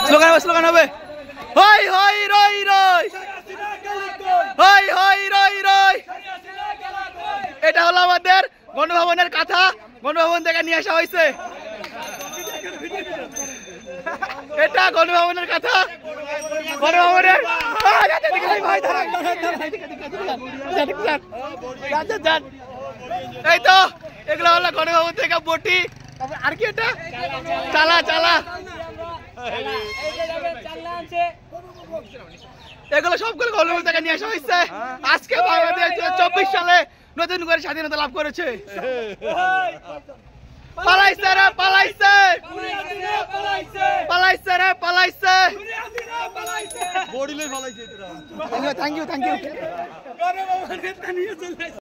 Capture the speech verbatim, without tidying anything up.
Slogan হবে slogan হবে হই হই রই রই হই হই রই রই। এটা হলো আমাদের গণভবনের কথা, গণভবন থেকে নিয়ে আসা হয়েছে। এটা গণভবনের কথা, গণভবনের এই তো এগুলো হলো গণভবন থেকে বটি। আর কি এটা চালা চালা, এগুলো সবগুলো গণভবন থেকে নিয়ে আসা হয়েছে। আজকে বাংলাদেশ চব্বিশ সালে নতুন করে স্বাধীনতা লাভ করেছে। পালাইছে রে পালাইছে পালাইছে রে পালাইছে। Thank you thank you.